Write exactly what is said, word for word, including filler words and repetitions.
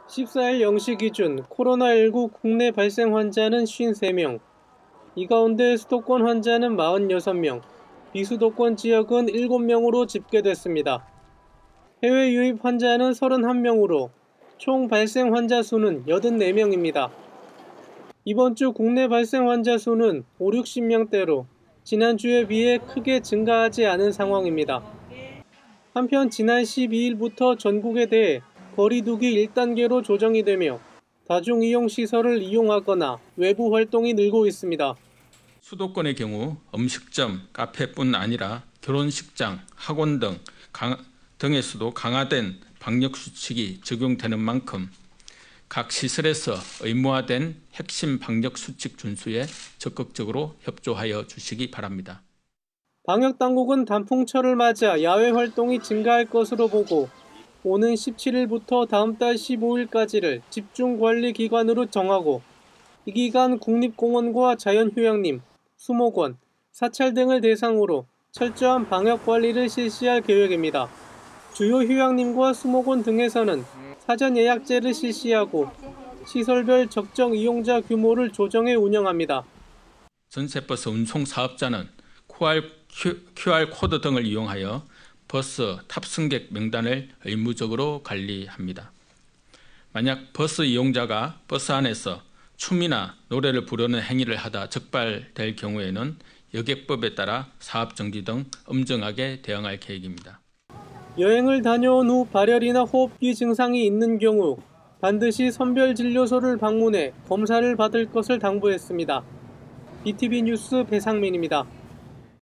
십사 일 영 시 기준 코로나십구 국내 발생 환자는 오십삼 명, 이 가운데 수도권 환자는 사십육 명, 비수도권 지역은 일곱 명으로 집계됐습니다. 해외 유입 환자는 삼십일 명으로 총 발생 환자 수는 팔십사 명입니다. 이번 주 국내 발생 환자 수는 오십, 육십 명대로 지난주에 비해 크게 증가하지 않은 상황입니다. 한편 지난 십이 일부터 전국에 대해 거리두기 일 단계로 조정이 되며 다중이용시설을 이용하거나 외부 활동이 늘고 있습니다. 수도권의 경우 음식점, 카페뿐 아니라 결혼식장, 학원 등 강, 등에서도 강화된 방역수칙이 적용되는 만큼 각 시설에서 의무화된 핵심 방역수칙 준수에 적극적으로 협조하여 주시기 바랍니다. 방역당국은 단풍철을 맞아 야외 활동이 증가할 것으로 보고 오는 십칠 일부터 다음 달 십오 일까지를 집중관리기간으로 정하고 이 기간 국립공원과 자연휴양림, 수목원, 사찰 등을 대상으로 철저한 방역관리를 실시할 계획입니다. 주요 휴양림과 수목원 등에서는 사전 예약제를 실시하고 시설별 적정 이용자 규모를 조정해 운영합니다. 전세버스 운송 사업자는 큐알 코드 등을 이용하여 버스 탑승객 명단을 의무적으로 관리합니다. 만약 버스 이용자가 버스 안에서 춤이나 노래를 부르는 행위를 하다 적발될 경우에는 여객법에 따라 사업정지 등 엄정하게 대응할 계획입니다. 여행을 다녀온 후 발열이나 호흡기 증상이 있는 경우 반드시 선별진료소를 방문해 검사를 받을 것을 당부했습니다. 비티비 뉴스 배상민입니다.